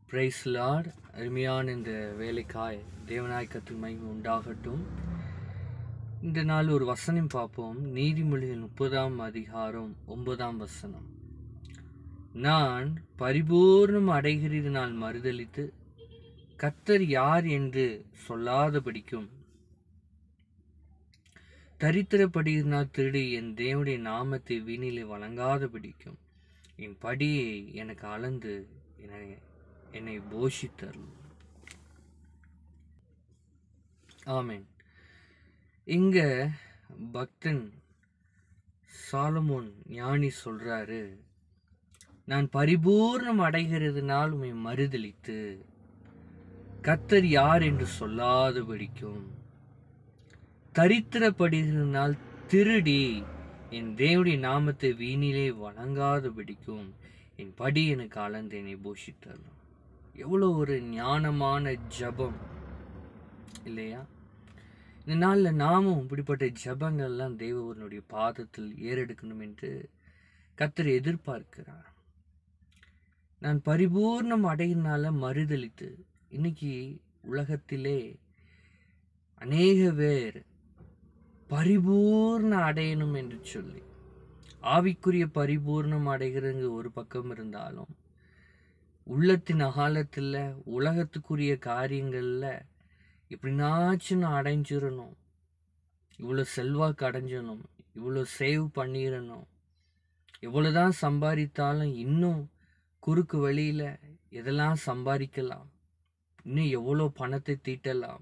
Price Lord. அருமையான இந்த வேலைக்காய் தேவனாய் கர்த்தருக்கு மகிமை உண்டாகட்டும். இந்த நாள் ஒரு வசனம் பார்ப்போம். நீதிமொழிகள் 30 அதிகாரம் 9 நான் பரிபூர்ணம் அடைகிறதினால் மறுதலித்து கர்த்தர் யார் என்று சொல்லாதபடிக்கும் தரித்திரப்படுகிறனால் திருடி என் தேவனுடைய நாமத்தை வீணிலே வழங்காதபடிக்கும் என் படியை எனக்கு அளந்து என்னை போஷித்தரும். ஆமென். இங்க பக்தன் சாலமோன் ஞானி சொல்றாரு, நான் பரிபூர்ணம் அடைகிறதுனால் உம்மை மறுதலித்து கர்த்தர் யார் என்று சொல்லாதபடிக்கும் தரித்திரப்படுகிறதுனால் திருடி என் தேவனுடைய நாமத்தை வீணிலே வணங்காதபடிக்கும் என் படி எனக்கு அளந்து என்னை போஷித்தரும். எவ்வளோ ஒரு ஞானமான ஜபம் இல்லையா? இந்த நாளில் நாமும் இப்படிப்பட்ட ஜபங்கள்லாம் தேவனுடைய பாதத்தில் ஏறெடுக்கணும் என்று கர்த்தர் எதிர்பார்க்கிறார். நான் பரிபூர்ணம் அடையினால மறுதலித்து, இன்னைக்கு உலகத்திலே அநேக பேர் பரிபூர்ண அடையணும் என்று சொல்லி ஆவிக்குரிய பரிபூர்ணம் அடைகிறது ஒரு பக்கம் இருந்தாலும், உள்ளத்தின் அகாலத்தில் உலகத்துக்குரிய காரியங்களில் எப்படினாச்சும் நான் அடைஞ்சிடணும், இவ்வளோ செல்வாக்கு அடைஞ்சிடணும், இவ்வளோ சேவ் பண்ணிடணும், எவ்வளோதான் சம்பாதித்தாலும் இன்னும் குறுக்கு வழியில் எதெல்லாம் சம்பாதிக்கலாம், இன்னும் எவ்வளோ பணத்தை தீட்டலாம்,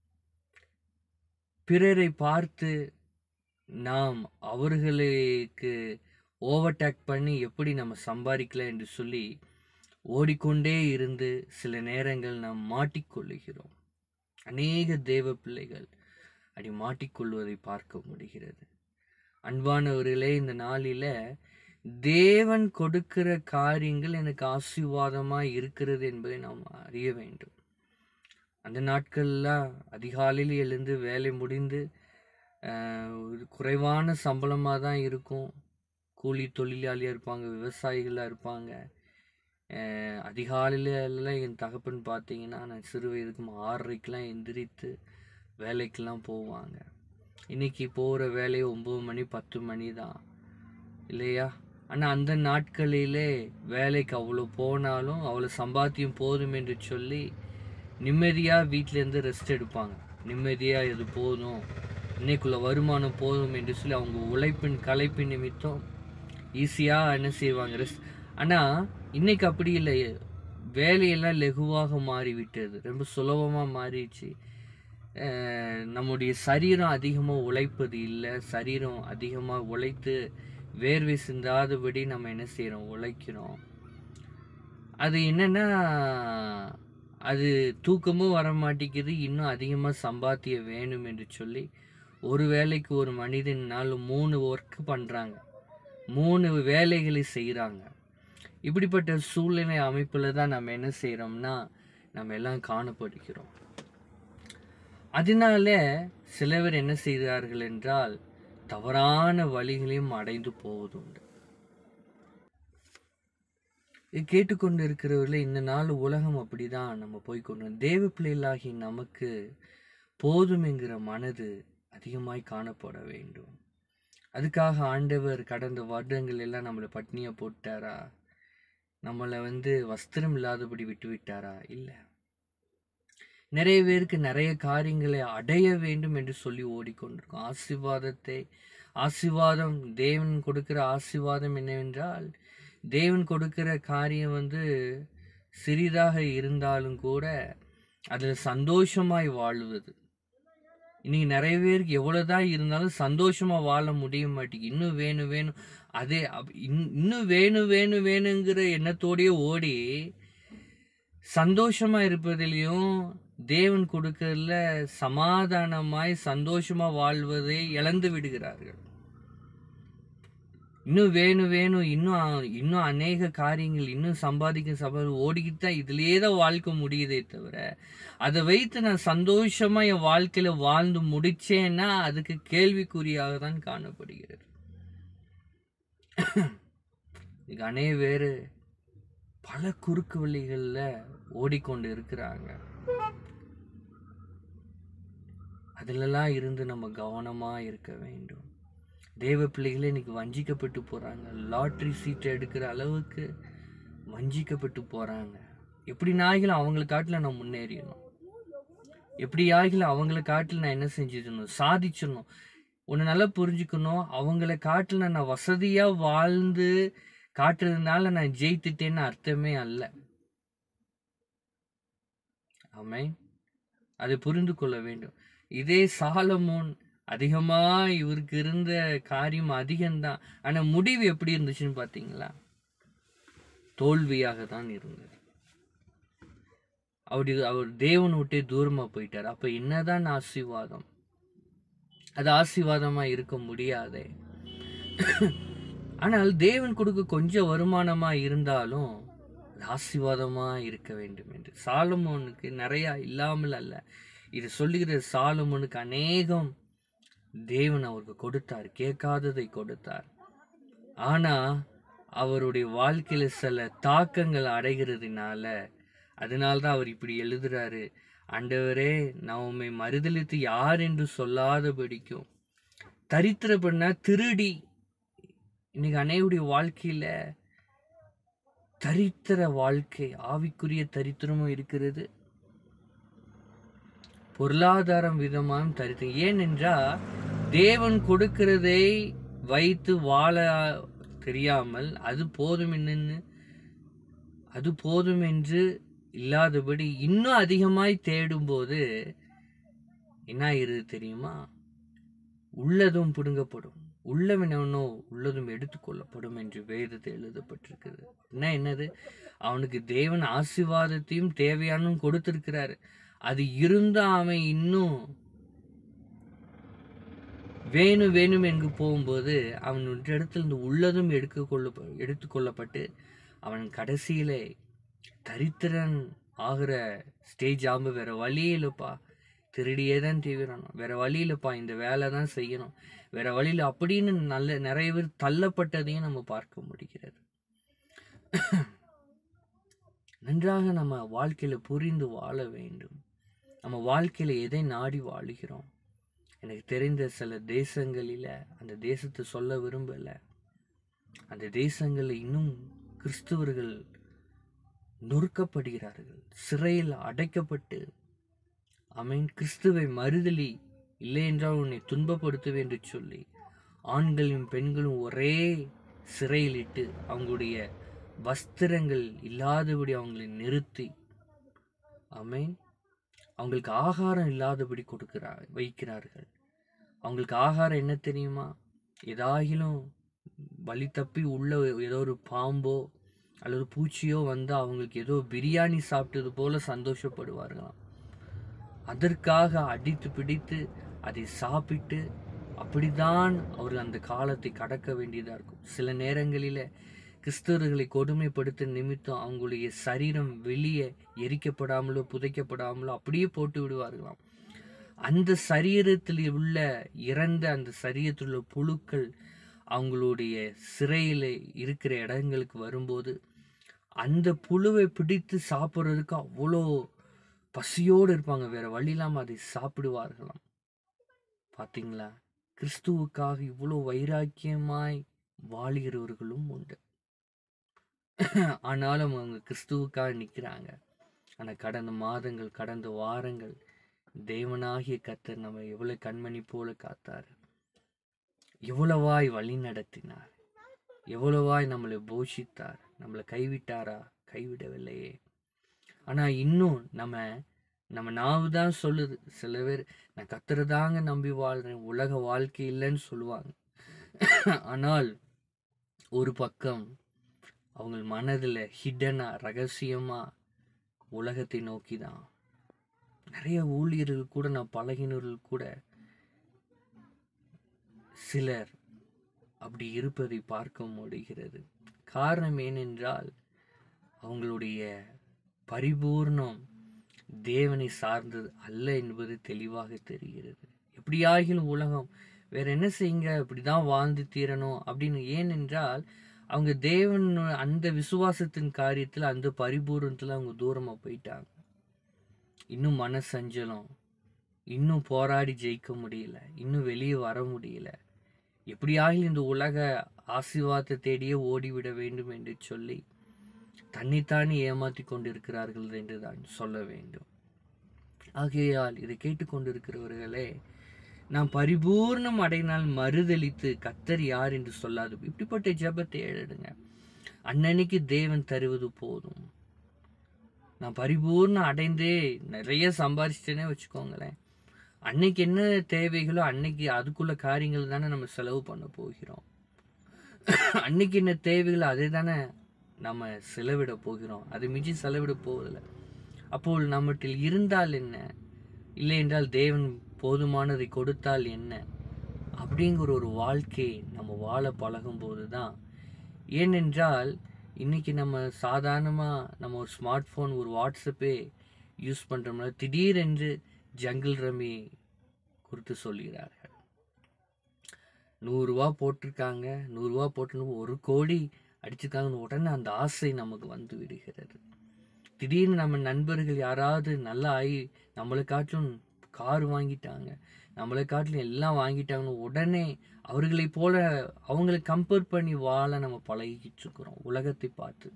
பிறரை பார்த்து நாம் அவர்களுக்கு ஓவர்டேக் பண்ணி எப்படி நம்ம சம்பாதிக்கலாம் என்று சொல்லி ஓடிக்கொண்டே இருந்து சில நேரங்கள் நாம் மாட்டிக்கொள்ளுகிறோம். அநேக தேவ பிள்ளைகள் அப்படி மாட்டிக்கொள்வதை பார்க்க முடிகிறது. அன்பானவர்களே, இந்த நாளில் தேவன் கொடுக்கிற காரியங்கள் எனக்கு ஆசீர்வாதமாக இருக்கிறது என்பதை நாம் அறிய வேண்டும். அந்த நாட்கள்லாம் அதிகாலையில் எழுந்து வேலை முடிந்து குறைவான சம்பளமாக தான் இருக்கும். கூலி தொழிலாளியாக இருப்பாங்க, விவசாயிகளாக இருப்பாங்க. அதிகாலையிலலாம் என் தகப்பன் பார்த்தீங்கன்னா, நான் சிறு வயதுக்கும் 6:30 எந்திரித்து வேலைக்கெல்லாம் போவாங்க. இன்றைக்கி போகிற வேலையை 9 மணி 10 மணி தான் இல்லையா? ஆனால் அந்த நாட்களிலே வேலைக்கு அவ்வளோ போனாலும் அவ்வளோ சம்பாத்தியம் போதும் என்று சொல்லி நிம்மதியாக வீட்டிலேருந்து ரெஸ்ட் எடுப்பாங்க. நிம்மதியாக இது போதும், இன்னைக்குள்ள வருமானம் போதும் என்று சொல்லி அவங்க உழைப்பின் களைப்பின் நிமித்தம் ஈஸியாக என்ன செய்வாங்க, ரெஸ்ட். ஆனால் இன்னைக்கு அப்படி இல்லை. வேலையெல்லாம் லெகுவாக மாறிவிட்டது, ரொம்ப சுலபமாக மாறிடுச்சு. நம்முடைய சரீரம் அதிகமாக உழைப்பது இல்லை. சரீரம் அதிகமாக உழைத்து வேர்வை சிந்தாதபடி நம்ம என்ன செய்கிறோம், உழைக்கிறோம். அது என்னென்னா, அது தூக்கமும் வர மாட்டேங்குது. இன்னும் அதிகமாக சம்பாத்தியம் வேணும் என்று சொல்லி ஒரு வேலைக்கு ஒரு மனிதனால் 3 ஒர்க் பண்ணுறாங்க, 3 வேலைகளை செய்கிறாங்க. இப்படிப்பட்ட சூழ்நிலை அமைப்பில் தான் நம்ம என்ன செய்கிறோம்னா நம்ம எல்லாம் காணப்படுகிறோம். அதனால சில பேர் என்ன செய்கிறார்கள் என்றால் தவறான வழிகளையும் அடைந்து போவதுண்டு. கேட்டுக்கொண்டு இருக்கிறவர்களே, இந்த நாள் உலகம் அப்படிதான் நம்ம போய்கொண்டு, தேவ பிள்ளைகளாகி நமக்கு போதும் என்கிற மனது அதிகமாய் காணப்பட வேண்டும். அதுக்காக ஆண்டவர் கடந்த வருடங்கள் எல்லாம் நம்மளை பட்னியை போட்டாரா, நம்மளை வஸ்திரம் இல்லாதபடி விட்டு விட்டாரா? இல்லை. நிறைய பேருக்கு நிறைய காரியங்களை அடைய வேண்டும் என்று சொல்லி ஓடிக்கொண்டிருக்கோம். ஆசீர்வாதம் தேவன் கொடுக்கிற ஆசீர்வாதம் என்னவென்றால், தேவன் கொடுக்கிற காரியம் சிறிதாக இருந்தாலும் கூட அதில் சந்தோஷமாய் வாழுவது. இன்னைக்கு நிறைய பேருக்கு எவ்வளோதான் இருந்தாலும் சந்தோஷமாக வாழ முடிய மாட்டேங்குது. இன்னும் வேணும் வேணும், அதே இன்னும் வேணும் வேணும் வேணுங்கிற எண்ணத்தோடையே ஓடி சந்தோஷமாக இருப்பதிலையும் தேவன் கொடுக்கறதுல சமாதானமாய் சந்தோஷமாக வாழ்வதை இழந்து விடுகிறார்கள். இன்னும் வேணும் வேணும், இன்னும் அநேக காரியங்கள், இன்னும் சம்பாதிக்க ஓடிக்கிட்டு தான் இதுலேயே தான் வாழ்க்கை முடியுதே தவிர, அதை வைத்து நான் சந்தோஷமா என் வாழ்க்கையில வாழ்ந்து முடிச்சேன்னா அதுக்கு கேள்விக்குறியாக தான் காணப்படுகிறது. அநேக பேர் பல குறுக்கு வழிகளில் ஓடிக்கொண்டு இருக்கிறாங்க. அதிலெல்லாம் இருந்து நம்ம கவனமாக இருக்க வேண்டும். தேவ பிள்ளைகளே இன்னைக்கு வஞ்சிக்கப்பட்டு போகிறாங்க. லாட்ரி சீட்டை எடுக்கிற அளவுக்கு வஞ்சிக்கப்பட்டு போகிறாங்க. எப்படி நாய்களும் அவங்களை காட்டில் நான் முன்னேறிடணும், எப்படி ஆகிலும் அவங்களை காட்டில் நான் என்ன செஞ்சிடணும், சாதிச்சிடணும். ஒன்று நல்லா புரிஞ்சுக்கணும், அவங்கள காட்டில் நான் வசதியாக வாழ்ந்து காட்டுறதுனால நான் ஜெயித்துட்டேன்னு அர்த்தமே அல்ல. ஆமென். அதை புரிந்து கொள்ள வேண்டும். இதே சாலமோன் அதிகமா இவருக்கு இருந்த காரியம் அதிகம்தான். ஆனா முடிவு எப்படி இருந்துச்சுன்னு பாத்தீங்களா? தோல்வியாக தான் இருந்தது. அவர் தேவனை விட்டே தூரமா போயிட்டார். அப்ப என்னதான் ஆசீர்வாதம்? அது ஆசீர்வாதமா இருக்க முடியாதே. ஆனால் தேவன் கொடுக்க கொஞ்சம் வருமானமா இருந்தாலும் ஆசீர்வாதமா இருக்க வேண்டும் என்று. சாலமோனுக்கு நிறைய இல்லாமல் அல்ல, இது சொல்லுகிற சாலமோனுக்கு அநேகம் தேவன் அவருக்கு கொடுத்தார், கேட்காததை கொடுத்தார். ஆனா அவருடைய வாழ்க்கையில சில தாக்கங்கள் அடைகிறதுனால, அதனால்தான் அவர் இப்படி எழுதுறாரு, ஆண்டவரே நான் உம்மை மறுதலித்து யார் என்று சொல்லாதபடிக்கும். தரித்திர பண்ண திருடி, இன்னைக்கு அனைவருடைய வாழ்க்கையில தரித்திர வாழ்க்கை, ஆவிக்குரிய தரித்திரமும் இருக்கிறது, பொருளாதாரம் விதமாகவும் தரித்திரம். ஏனென்றால் தேவன் கொடுக்கிறதை வைத்து வாழ தெரியாமல் அது போதும் என்று இல்லாதபடி இன்னும் அதிகமாய் தேடும்போது என்ன ஆயிருது தெரியுமா? உள்ளதும் பிடுங்கப்படும், உள்ளவனோ உள்ளதும் எடுத்துக்கொள்ளப்படும் என்று வேதத்தில் எழுதப்பட்டிருக்கிறது. என்னது? அவனுக்கு தேவன் ஆசீர்வாதத்தையும் தேவையானும் கொடுத்திருக்கிறாரு. அது இருந்தா அவன் இன்னும் வேணும் என்று போகும்போது அவனுடைய இடத்துல இருந்து உள்ளதும் எடுத்துக்கொள்ளப்பட்டு அவன் கடைசியிலே தரித்திரன் ஆகிற ஸ்டேஜ் ஆகும்போது வேற வழியே இல்லைப்பா, திருடியே தான் தீவிரணும், வேற வழி இல்லைப்பா, இந்த வேலை தான் செய்யணும், வேற வழியில் அப்படின்னு நிறைய பேர் தள்ளப்பட்டதையும் நம்ம பார்க்க முடிகிறது. நன்றாக நம்ம வாழ்க்கையில புரிந்து வாழ வேண்டும். நம்ம வாழ்க்கையில எதை நாடி வாழுகிறோம்? எனக்கு தெரிந்த சில தேசங்களில, அந்த தேசத்தை சொல்ல விரும்பல, அந்த தேசங்களில் இன்னும் கிறிஸ்துவர்கள் நொறுக்கப்படுகிறார்கள், சிறையில் அடைக்கப்பட்டு. ஆமென். கிறிஸ்துவை மறுதலி, இல்லை என்றால் உன்னை துன்பப்படுத்துவேன் என்று சொல்லி ஆண்களும் பெண்களும் ஒரே சிறையில் இட்டு அவங்களுடைய வஸ்திரங்கள் இல்லாதபடி அவங்களை நிறுத்தி, ஆமென், அவங்களுக்கு ஆகாரம் இல்லாதபடி வைக்கிறார்கள். அவங்களுக்கு ஆகாரம் என்ன தெரியுமா? ஏதாகிலும் வழி தப்பி உள்ள ஏதோ ஒரு பாம்போ அல்லது பூச்சியோ வந்து அவங்களுக்கு ஏதோ பிரியாணி சாப்பிட்டது போல சந்தோஷப்படுவார்களாம். அதற்காக அடித்து பிடித்து அதை சாப்பிட்டு அப்படிதான் அவர்கள் அந்த காலத்தை கடக்க வேண்டியதா இருக்கும். சில நேரங்களில கிறிஸ்தவர்களை கொடுமைப்படுத்த நிமித்தம் அவங்களுடைய சரீரம் வெளியே எரிக்கப்படாமலோ புதைக்கப்படாமலோ அப்படியே போட்டு விடுவார்களாம். அந்த சரீரத்தில் உள்ள இறந்த அந்த சரீரத்தில் உள்ள புழுக்கள் அவங்களுடைய சிறையில் இருக்கிற இடங்களுக்கு வரும்போது அந்த புழுவை பிடித்து சாப்பிட்றதுக்கு அவ்வளோ பசியோடு இருப்பாங்க, வேற வழி இல்லாமல் அதை சாப்பிடுவார்களாம். பார்த்தீங்களா? கிறிஸ்துவுக்காக இவ்வளோ வைராக்கியமாய் வாழுகிறவர்களும் உண்டு. ஆனாலும் அவங்க கிறிஸ்துவுக்காக நிற்கிறாங்க. ஆனால் கடந்த மாதங்கள், கடந்த வாரங்கள் தேவனாகிய கர்த்தர் நம்ம எவ்வளவு கண்மணி போல காத்தார், எவ்வளவாய் வழி நடத்தினார், எவ்வளவாய் நம்மளை போஷித்தார். நம்மளை கைவிட்டாரா? கைவிடவில்லையே. ஆனால் இன்னும் நம்ம நாவு தான் சொல்லுது. சில பேர் நான் கர்த்தரைதாங்க நம்பி வாழ்றேன், உலக வாழ்க்கை இல்லைன்னு சொல்லுவாங்க. ஆனால் ஒரு பக்கம் அவங்க மனதில் ஹிடனா, ரகசியமா உலகத்தை நோக்கி தான். நிறைய ஊழியர்கள் கூட, நான் பழகினர்கள் கூட சிலர் அப்படி இருப்பதை பார்க்க முடிகிறது. காரணம் ஏனென்றால் அவங்களுடைய பரிபூர்ணம் தேவனை சார்ந்தது அல்ல என்பது தெளிவாக தெரிகிறது. எப்படியாகிலும் உலகம் வேற என்ன செய்யுங்க, இப்படிதான் வாழ்ந்து தீரணும் அப்படின்னு. ஏனென்றால் அவங்க தேவன் அந்த விசுவாசத்தின் காரியத்தில் அந்த பரிபூரணத்தில் அவங்க தூரமாக போயிட்டாங்க. இன்னும் மனசஞ்சலம், இன்னும் போராடி ஜெயிக்க முடியல, இன்னும் வெளியே வர முடியல. எப்படியாக இந்த உலக ஆசீர்வாதத்தை தேடியே ஓடிவிட வேண்டும் என்று சொல்லி தன்னைத்தானே ஏமாற்றி கொண்டிருக்கிறார்கள் என்று தான் சொல்ல வேண்டும். ஆகையால் இதை கேட்டுக்கொண்டிருக்கிறவர்களே, நாம் பரிபூர்ணம் அடையினால் மறுதலித்து கர்த்தர் யார் என்று சொல்லாது இப்படிப்பட்ட ஜெபத்தை எழுதுங்க. அன்னன்னைக்கு தேவன் தருவது போதும். நான் பரிபூர்ணம் அடைந்தே நிறைய சம்பாதிச்சிட்டேனே வச்சுக்கோங்களேன், அன்னைக்கு என்ன தேவைகளோ அன்னைக்கு அதுக்குள்ள காரியங்கள் தானே நம்ம செலவு பண்ண போகிறோம். அன்னைக்கு என்ன தேவைகளோ அதை தானே நம்ம செலவிட போகிறோம். அதை மிஞ்சி செலவிட போவதில்லை. அப்போ நம்மகிட்ட இருந்தால் என்ன, இல்லை என்றால் தேவன் போதுமானதை கொடுத்தால் என்ன, அப்படிங்கிற ஒரு வாழ்க்கையை நம்ம வாழ பழகும் போது தான். ஏனென்றால் இன்னைக்கு நம்ம சாதாரணமாக நம்ம ஒரு ஸ்மார்ட் ஃபோன், ஒரு வாட்ஸ்அப்பே யூஸ் பண்ணுறோம்னா திடீரென்று ஜங்கிள் ரம்மி குறித்து சொல்கிறார்கள். 100 ரூபா போட்டிருக்காங்க, 100 ரூபா போட்டு 1 கோடி அடிச்சிருக்காங்கன்னு உடனே அந்த ஆசை நமக்கு வந்து விடுகிறது. திடீர்னு நம்ம நண்பர்கள் யாராவது நல்லா ஆகி நம்மளை காட்டிலும் கார் வாங்கிட்டாங்க, நம்மளை காட்டிலும் எல்லாம் வாங்கிட்டாங்கன்னு உடனே அவர்களை போல அவங்களை கம்பேர் பண்ணி வாழ நம்ம பழகிக்கிட்டு இருக்கிறோம் உலகத்தை பார்த்து.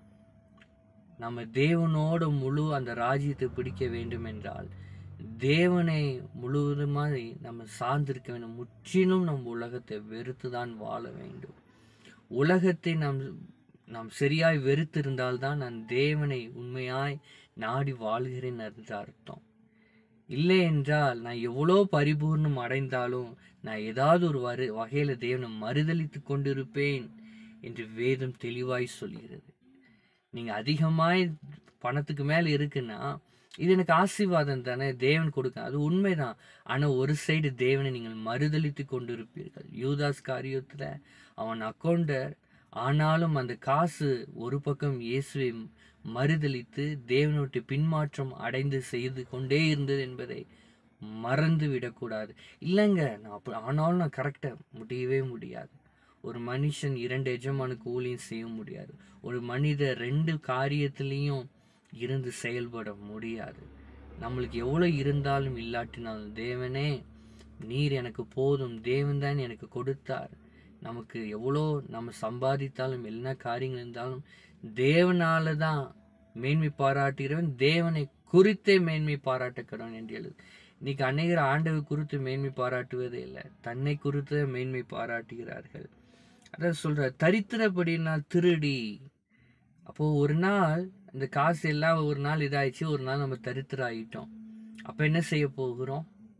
நம்ம தேவனோட முழு அந்த ராஜ்யத்தை பிடிக்க வேண்டும் என்றால் தேவனை முழுவதுமாய் நம்ம சார்ந்திருக்க வேண்டும். முற்றிலும் நம் உலகத்தை வெறுத்து தான் வாழ வேண்டும். உலகத்தை நாம் சரியாய் வெறுத்திருந்தால்தான் நான் தேவனை உண்மையாய் நாடி வாழ்கிறேன் என்று அர்த்தம். இல்லை என்றால் நான் எவ்வளோ பரிபூர்ணம் அடைந்தாலும் நான் ஏதாவது ஒரு வகையில் தேவனை மறுதலித்து கொண்டிருப்பேன் என்று வேதம் தெளிவாய் சொல்கிறது. நீங்கள் அதிகமாய் பணத்துக்கு மேலே இருக்குன்னா இது எனக்கு ஆசீர்வாதம் தானே, தேவன் கொடுக்க, அது உண்மைதான். ஆனால் ஒரு சைடு தேவனை நீங்கள் மறுதலித்து கொண்டிருப்பீர்கள். யூதாஸ் காரியத்தில் அவன் அக்கௌண்டர், ஆனாலும் அந்த காசு ஒரு பக்கம் இயேசுவை மறுதலித்து தேவனுடைய பின்மாற்றம் அடைந்து செய்து கொண்டே இருந்தது என்பதை மறந்து விடக்கூடாது. இல்லைங்க, நான் ஆனாலும் நான் கரெக்டாக முடியவே முடியாது. ஒரு மனுஷன் 2 எஜமானுக்கு ஊழியம் செய்ய முடியாது. ஒரு மனிதர் 2 காரியத்திலையும் இருந்து செயல்பட முடியாது. நம்மளுக்கு எவ்வளோ இருந்தாலும் இல்லாட்டினாலும் தேவனே நீர் எனக்கு போதும், தேவன் தான் எனக்கு கொடுத்தார். நமக்கு எவ்வளோ நம்ம சம்பாதித்தாலும் எல்லா காரியங்கள் இருந்தாலும் தேவனால தான் மேன்மை பாராட்டுகிறவன் தேவனை குறித்தே மேன்மை பாராட்டுகிறவன் என்று எழுது. இன்னைக்கு அநேகர் ஆண்டவர் குறித்து மேன்மை பாராட்டுவதே இல்லை, தன்னை குறித்து மேன்மை பாராட்டுகிறார்கள். அதான் சொல்ற தரித்திரப்படினால் திருடி. அப்போ ஒரு நாள் இந்த காசு எல்லாம் ஒரு நாள் இதாயிடுச்சு, ஒரு நாள் நம்ம தரித்திரம் ஆகிட்டோம். அப்போ என்ன செய்ய போகிறோம்?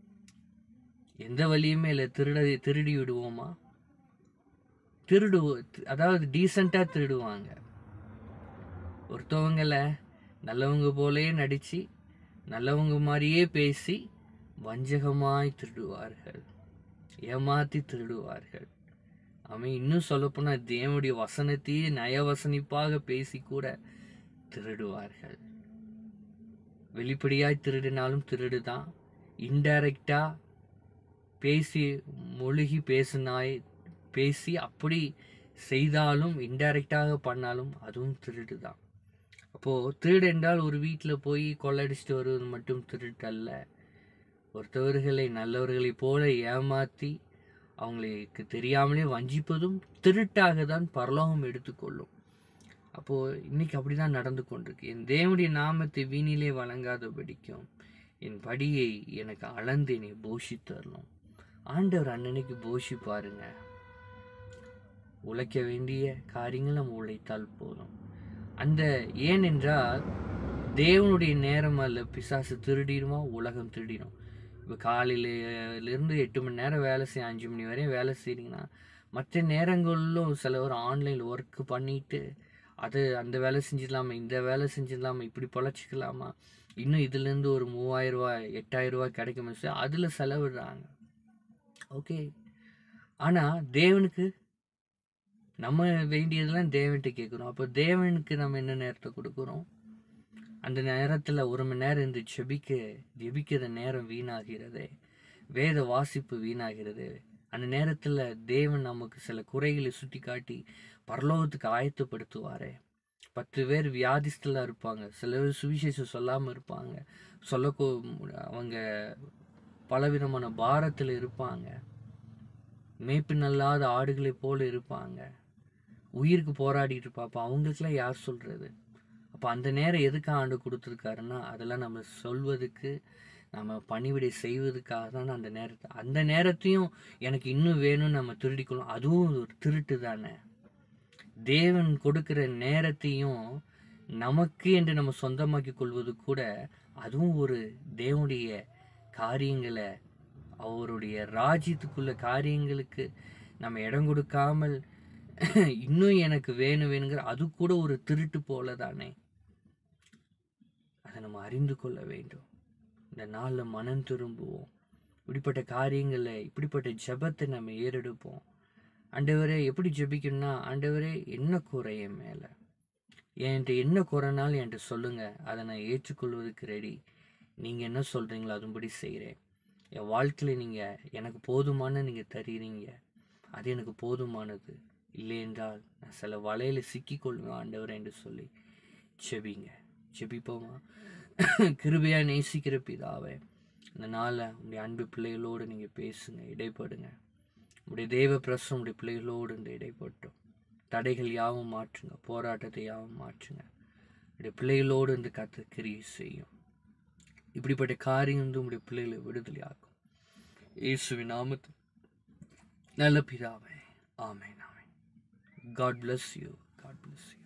எந்த வழியுமே இல்லை, திருடி விடுவோமா? அதாவது டீசெண்டாக திருடுவாங்க. ஒருத்தவங்களை நல்லவங்க போலே நடித்து நல்லவங்க மாதிரியே பேசி வஞ்சகமாய் திருடுவார்கள், ஏமாற்றி திருடுவார்கள். அவன் இன்னும் சொல்லப்போனால் தேவனுடைய வசனத்தையே நயவசனிப்பாக பேசி கூட திருடுவார்கள். வெளிப்படையாய் திருடினாலும் திருடுதான், இன்டைரக்டா பேசி மொழிகி பேசி அப்படி செய்தாலும் இன்டைரக்டாக பண்ணாலும் அதுவும் திருடுதான். அப்போது திருடு என்றால் ஒரு வீட்டில் போய் கொள்ளடிச்சிட்டு வருவது மட்டும் திருட்டல்ல. ஒருத்தவர்களை நல்லவர்களை போல ஏமாற்றி அவங்களுக்கு தெரியாமலே வஞ்சிப்பதும் திருட்டாக தான் பரலோகம் எடுத்துக்கொள்ளும். அப்போது இன்னைக்கு அப்படி தான் நடந்து கொண்டிருக்கு. என் தேவனுடைய நாமத்தை வீணிலே வழங்காதபடிக்கும் என் படியை எனக்கு அளந்து என்னை போஷி தரணும். ஆண்டவர் அன்னன்னைக்கு போஷி பாருங்க. உழைக்க வேண்டிய காரியங்கள் நம்ம உழைத்தால் போதும். அந்த ஏனென்றால் தேவனுடைய நேரம் அல்ல பிசாசு திருடிடுமா, உலகம் திருடிடும். இப்போ காலையிலேருந்து 8 மணி நேரம் வேலை செய்ய 5 மணி வரையும் வேலை செய்கிறீங்கன்னா மற்ற நேரங்களிலும் சிலவர் ஆன்லைனில் ஒர்க்கு பண்ணிட்டு அந்த வேலை செஞ்சிடலாமா, இந்த வேலை செஞ்சிடலாமா, இப்படி பொழைச்சிக்கலாமா, இன்னும் இதுலேருந்து ஒரு 3000 ரூபாய் 8000 ரூபாய் கிடைக்கும் அதில் செலவிடுறாங்க. ஓகே, ஆனால் தேவனுக்கு நம்ம வேண்டியதெல்லாம் தேவன்கிட்ட கேட்குறோம். அப்போ தேவனுக்கு நம்ம என்ன நேரத்தை கொடுக்குறோம்? அந்த நேரத்தில் 1 மணி நேரம் இருந்து ஜெபிக்கிற நேரம் வீணாகிறது, வேத வாசிப்பு வீணாகிறது. அந்த நேரத்தில் தேவன் நமக்கு சில குறைகளை சுட்டி காட்டி பரலோகத்துக்கு ஆயத்தப்படுத்துவாரே. 10 பேர் வியாதிஸ்தலாக இருப்பாங்க, சில பேர் சுவிசேஷம் சொல்லாமல் இருப்பாங்க, சொல்ல அவங்க பலவிதமான பாரத்தில் இருப்பாங்க, மேய்ப்பு நல்லாத ஆடுகளைப் போல இருப்பாங்க, உயிருக்கு போராடிட்டு இருப்பா. அப்போ அவங்களுக்கெல்லாம் யார் சொல்கிறது? அப்போ அந்த நேரம் எதுக்கு ஆண்டு கொடுத்துருக்காருன்னா, அதெல்லாம் நம்ம சொல்வதுக்கு, நம்ம பணிவிடை செய்வதுக்காக தான். அந்த நேரத்தையும் எனக்கு இன்னும் வேணும்னு நம்ம திருடிக்கொள்ளும். அதுவும் ஒரு திருட்டு தானே. தேவன் கொடுக்கிற நேரத்தையும் நமக்கு என்று நம்ம சொந்தமாக்கி கொள்வது கூட, அதுவும் ஒரு தேவனுடைய காரியங்களை, அவருடைய ராஜ்யத்துக்குள்ள காரியங்களுக்கு நம்ம இடம் கொடுக்காமல் இன்னும் எனக்கு வேணுங்கிற அது கூட ஒரு திருட்டு போல தானே. அதை நம்ம அறிந்து கொள்ள வேண்டும். இந்த நாளில் மனம் திரும்புவோம். இப்படிப்பட்ட காரியங்களை, இப்படிப்பட்ட ஜெபத்தை நம்ம ஏறெடுப்போம். ஆண்டவரே, எப்படி ஜெபிக்கணும்னா, ஆண்டவரே என்ன குறை என் மேலே, என்கிட்ட என்ன குறைனாலும் என்கிட்ட சொல்லுங்கள், அதை நான் ஏற்றுக்கொள்வதற்கு ரெடி. நீங்கள் என்ன சொல்கிறீங்களோ அதுபடி செய்கிறேன். என் வாழ்க்கையில் நீங்கள் எனக்கு போதுமான நீங்கள் தருகிறீங்க, அது எனக்கு போதுமானது. இல்லை என்றால் நான் சில வலையில் சிக்கிக்கொள்வேன் ஆண்டவர் என்று சொல்லி ஜெபிங்க. ஜெபிப்போமா? கிருபையாக நேசிக்கிற பிதாவே, இந்த நாளில் உங்களுடைய அன்பு பிள்ளைகளோடு நீங்கள் பேசுங்க, இடைப்படுங்க. உடைய தேவ பிரசம் உடைய பிள்ளைகளோடு இந்த இடைப்பட்டோம். தடைகள் யாவும் மாற்றுங்க, போராட்டத்தை யாவும் மாற்றுங்க. உடைய பிள்ளைகளோடு இந்த கர்த்தர் கிரியை செய்யும். இப்படிப்பட்ட காரியம் வந்து உடைய பிள்ளைகளை விடுதலை ஆக்கும். இயேசுவின் நாமத்தில் நல்ல பிதாவே, ஆமென். ஆமென். God bless you. God bless you.